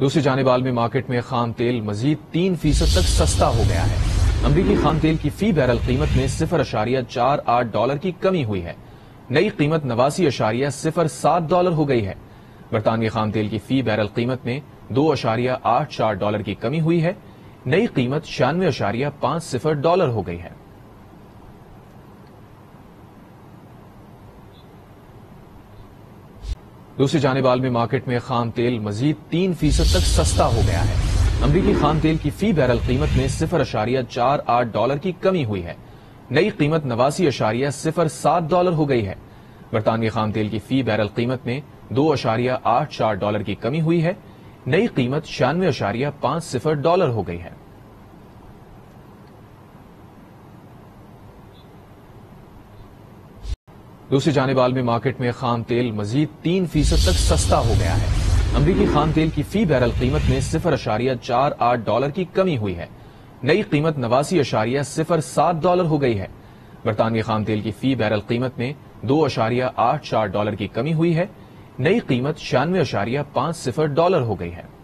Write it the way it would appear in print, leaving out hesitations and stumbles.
دوسری جانب عالمی مارکیٹ میں خام تیل مزید 3% تک سستا ہو گیا ہے۔ امریکی خام تیل کی فی بیرل قیمت میں 0.48 ڈالر کی کمی ہوئی ہے۔ نئی قیمت 89.07 ڈالر ہو گئی ہے۔ برطانوی خام تیل کی فی بیرل قیمت میں 2.84 ڈالر کی کمی ہوئی ہے۔ نئی قیمت 96.50 ڈالر ہو گئی ہے۔ دوسری جانب عالمی مارکیٹ میں خام تیل مزید 3% تک سستا ہو گیا ہے۔ امریکی خام تیل کی فی بیرل قیمت میں 0.48 ڈالر کی کمی ہوئی ہے۔ نئی قیمت 89.07 ڈالر ہو گئی ہے۔ برطانوی خام تیل کی فی بیرل قیمت میں 2.84 ڈالر کی کمی ہوئی ہے۔ نئی قیمت 96.50 ڈالر ہو گئی ہے۔ دوسری جانب عالمی مارکیٹ میں خام تیل مزید 3% تک سستا ہو گیا ہے۔ امریکی خام تیل کی فی بیرل قیمت میں 0.48 ڈالر کی کمی ہوئی ہے۔ نئی قیمت 89.07 ڈالر ہو گئی ہے۔ برطانوی خام تیل کی فی بیرل قیمت میں 2.84 ڈالر کی کمی ہوئی ہے۔ نئی قیمت 96.50 ڈالر ہو گئی ہے۔